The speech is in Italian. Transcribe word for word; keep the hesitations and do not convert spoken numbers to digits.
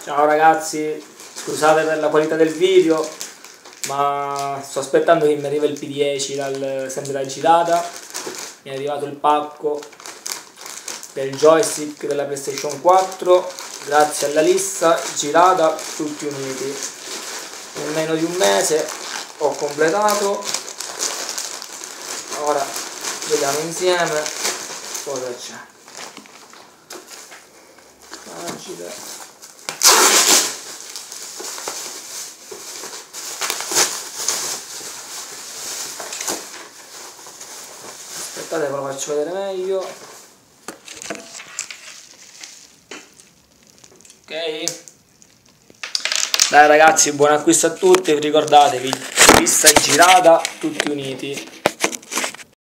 Ciao ragazzi, scusate per la qualità del video, ma sto aspettando che mi arriva il P dieci dal, sempre da Girata. Mi è arrivato il pacco del joystick della PlayStation quattro, grazie alla lista Girata tutti uniti. In meno di un mese ho completato. Ora vediamo insieme cosa c'è. Facile. Aspettate, ve lo faccio vedere meglio. Ok, dai ragazzi, buon acquisto a tutti. Ricordatevi, rivista Girata tutti uniti.